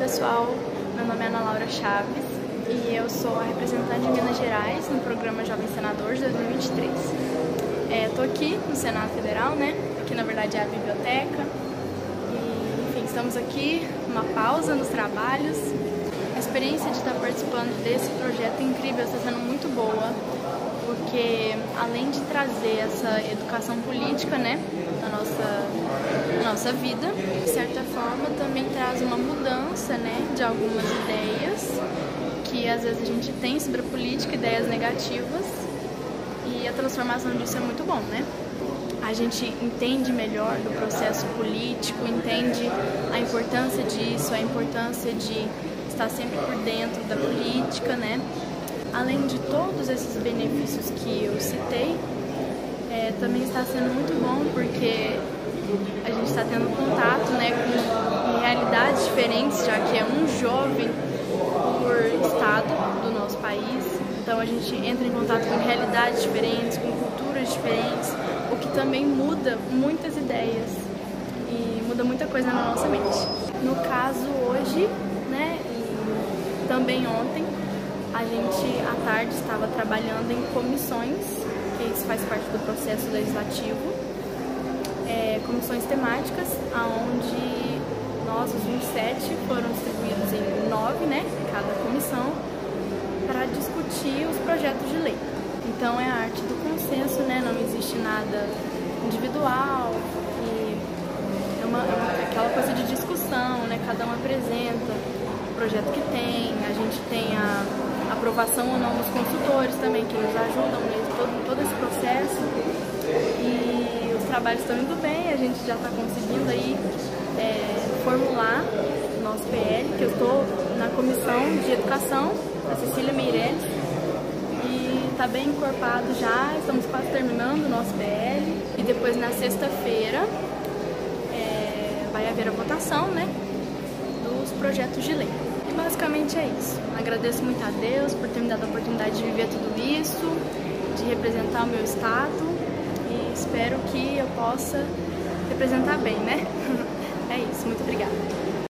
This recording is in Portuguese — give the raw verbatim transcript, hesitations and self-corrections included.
pessoal, meu nome é Ana Laura Chaves e eu sou a representante de Minas Gerais no programa Jovem Senador de dois mil e vinte e três. Estou é, aqui no Senado Federal, né? Aqui na verdade é a biblioteca e, enfim, estamos aqui, uma pausa nos trabalhos. A experiência de estar participando desse projeto incrível está sendo muito boa, porque além de trazer essa educação política, né, na nossa, na nossa vida, de certa forma também traz uma mudança, né, de algumas ideias que às vezes a gente tem sobre a política, ideias negativas, e a transformação disso é muito bom, né? A gente entende melhor do processo político, entende a importância disso, a importância de estar sempre por dentro da política, né? Além de todos esses benefícios que eu citei, é, também está sendo muito bom porque a gente está tendo contato, né, com realidades diferentes, já que é um jovem por estado do nosso país. Então a gente entra em contato com realidades diferentes, com culturas diferentes, o que também muda muitas ideias e muda muita coisa na nossa mente. No caso hoje, né, e também ontem, a gente à tarde estava trabalhando em comissões, que isso faz parte do processo legislativo, é, comissões temáticas, onde nós, os vinte e sete, foram distribuídos em nove, né, cada comissão, para discutir os projetos de lei. Então é a arte do consenso, né, não existe nada individual, e é, uma, é uma, aquela coisa de discussão, né, cada um apresenta o projeto que tem, a gente tem a aprovação ou não dos consultores também, que nos ajudam em todo, todo esse processo, e os trabalhos estão indo bem, a gente já está conseguindo aí é, formular o nosso P L, que eu estou na comissão de educação, a Cecília Meirelles, e está bem encorpado já, estamos quase terminando o nosso P L, e depois na sexta-feira é, vai haver a votação, né, dos projetos de lei. E basicamente é isso. Agradeço muito a Deus por ter me dado a oportunidade de viver tudo isso, de representar o meu estado, e espero que eu possa representar bem, né? É isso, muito obrigada.